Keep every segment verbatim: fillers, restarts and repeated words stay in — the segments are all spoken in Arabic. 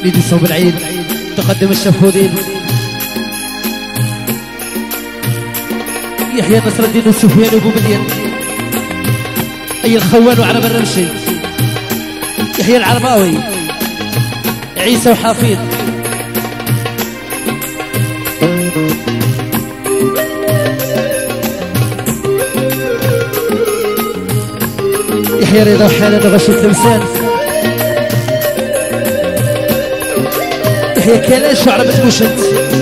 بيدي صوب العيد تقدم الشفودين يحيى نصر الدين وسفيان وابو مليان اي الخوان وعرب الرمشي يحيى العرباوي عيسى وحفيظ يحيى رضا وحالة غش التمثال يحيى كلاش وعرب المشد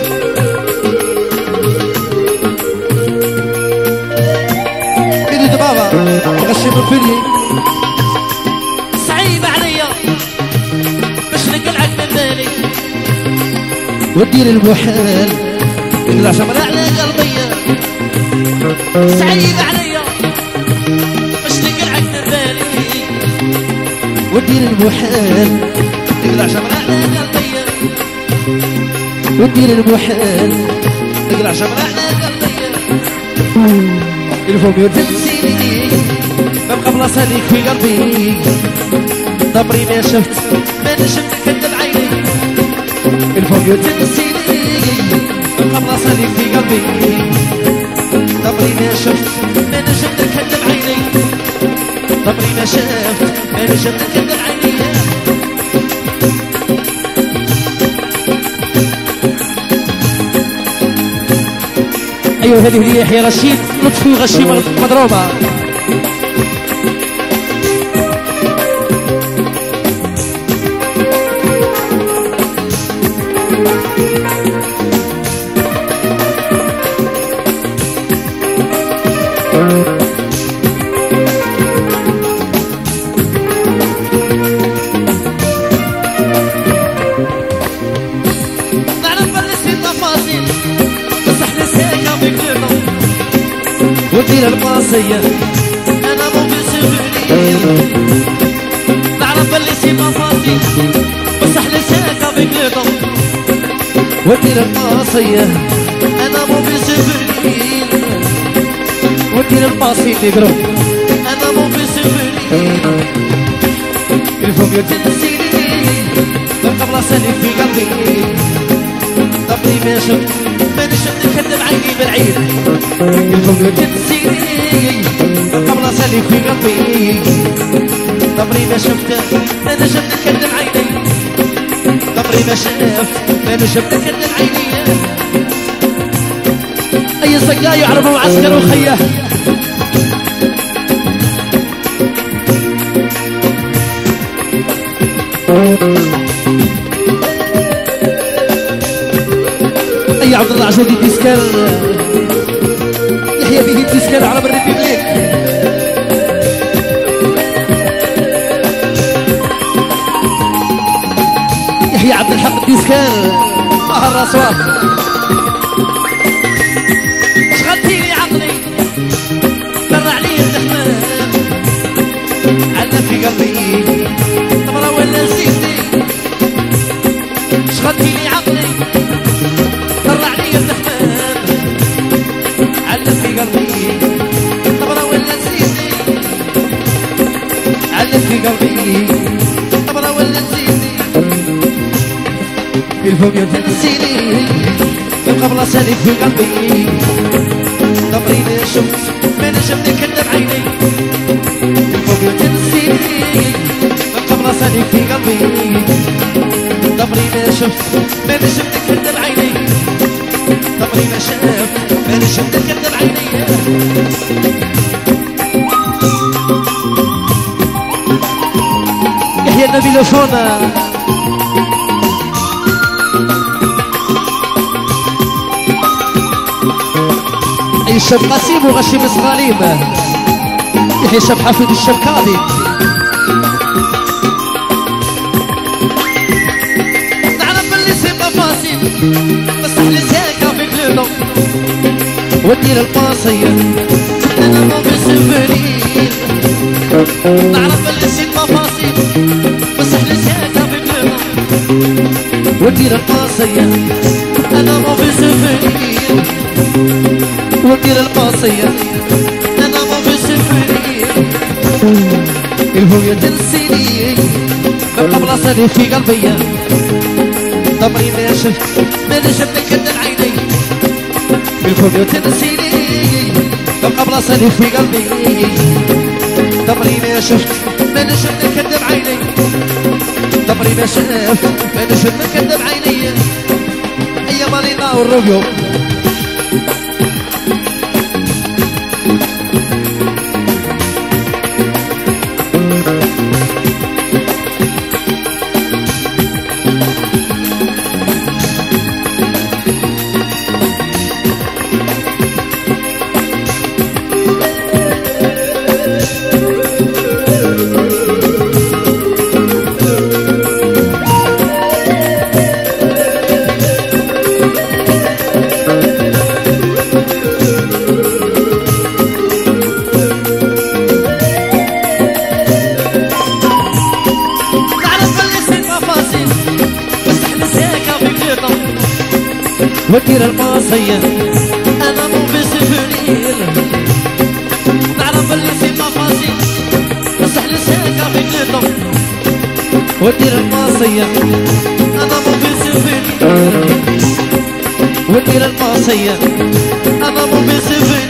ايدي دبابة غشي من فيلي صعيب عليا باش نقلعك من بالي ودير المحال يطلع شمر على قلبي صعيب عليا باش نقلعك من بالي ودير المحال يطلع شمر على قلبي ودير المحال يطلع شمر على قلبي الفوق يرتب تنسيني ما بقى بلاصة ليك في قلبي ضبري ما شفت ما نشم كدب عيني الفوق يرتب تنسيني ما بقى بلاصة ليك في قلبي ضبري ما شفت ما نشم كدب عيني ضبري ما شفت ما نشم كدب عيني ايوه هذه هي يحيى رشيد لطفي وغشي مضروبه ودير القاصية أنا مو بسفري نعرف اللي سيما فاضي بصح لساك بقلبه ودير القاصية أنا مو بسفري ودير القاصية تقرب أنا مو بسفري الفوق يرتب تنسيني ببقى بلاصة في قلبي ضبري ما شفت ما نشم نكذب عيني بالعيد الفوق يرتب تنسيني ببقى بلاصة في قلبي ضبري ما شفت ما نشم نكذب عيني ضبري ما شفت ما نشم نكذب عيني اي صقا يعرفوا معسكر وخيه اي عبد الله عزيزي ديسكال يحيى به الديسكال على بر الريبيبليك يحيى عبد الحق الديسكال مهر راسوات شغلتي لي عقلي طلع علي الدخمة علق في قلبي طمرة ولا نسيتي شغلتي لي عقلي طلع علي الدخمة علق في قلبي طمرة ولا نسيتي علق في قلبي طمرة ولا نسيتي الفوق تنسيني قبل سالك في قلبي ضبري ما شفت ما نجم نكذب عيني الفوق تنسيني قبل سالك في قلبي ضبري ما شفت ما نجم نكذب عيني ضبري ما شفت ما نجم نكذب عيني يحيى النبي لوشونا اي الشاب قاسم وغشي مصغاليم يحيى الشاب حفيظ الشاب كاظم نعرف اللي سيبا فاسد بصح لساكا في قلوبه ودير القاصية انا مو بسفري نعرف اللي سيبا فاسد بصح لساكا في قلوبه ودير القاصية انا مو بسفري ودير القاصية انا مو بسفري الفوق تنسيني ببقى بلاصة في قلبي ضمري ما شفت ما نجم نكذب عيني بالفوق تنسيني تبقى بلاصتي في قلبي ضمري ما شفت ما نجم نكذب عيني ضمري ما شفت ما نجم نكذب عيني يا مارينا والروبيو ودير الماصية أنا مو بسفنير نعرف اللي في مفاصيل بصح لساكا في قلبي ودير الماصية أنا مو بسفنير ودير الماصية أنا مو بسفنير